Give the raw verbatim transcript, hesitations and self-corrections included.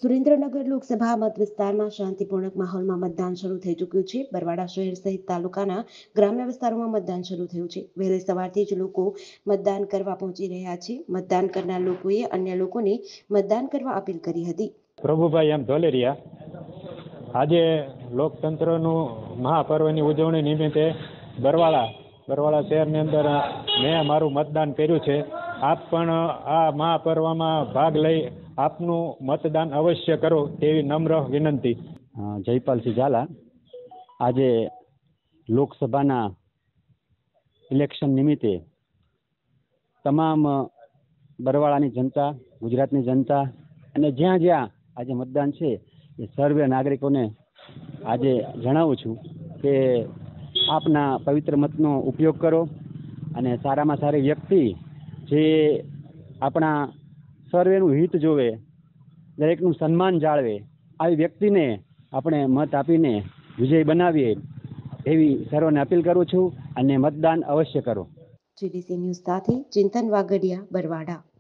સુરેન્દ્રનગર લોકસભા મત વિસ્તારમાં શાંતિપૂર્ણ માહોલમાં મતદાન શરૂ થઈ ચૂક્યું છે. બરવાડા શહેર સહિત તાલુકાના ગ્રામ્ય વિસ્તારોમાં મતદાન શરૂ થયું છે. વહેલી સવારથી જ લોકો મતદાન કરવા પહોંચી રહ્યા છે. મતદાન કરનાર લોકોએ અન્ય લોકોને મતદાન કરવા અપીલ કરી હતી. પ્રભુભાઈ એમ ધોલેરિયા, આજે લોકતંત્રનું મહાપર્વની ઉજવણી નિમિત્તે બરવાળા બરવાળા શહેરની અંદર મેં મારું મતદાન કર્યું છે. આપ પણ આ મહાપર્વમાં ભાગ લઈ આપનું મતદાન અવશ્ય કરો તેવી નમ્ર વિનંતી. જયપાલસિંહ ઝાલા. આજે લોકસભાના ઇલેક્શન નિમિત્તે તમામ બરવાળાની જનતા, ગુજરાતની જનતા અને જ્યાં જ્યાં આજે મતદાન છે એ સર્વે નાગરિકોને આજે જણાવું છું કે આપના પવિત્ર મતનો ઉપયોગ કરો અને સારામાં સારી વ્યક્તિ જે આપણા સર્વેનું હિત જોવે, દરેકનું સન્માન જાળવે, આવી વ્યક્તિને આપણે મત આપીને વિજય બનાવીએ એવી સર્વને અપીલ કરું છું અને મતદાન અવશ્ય કરો. જીડીસી ન્યૂઝ સાથે ચિંતન વાગડિયા, બરવાડા.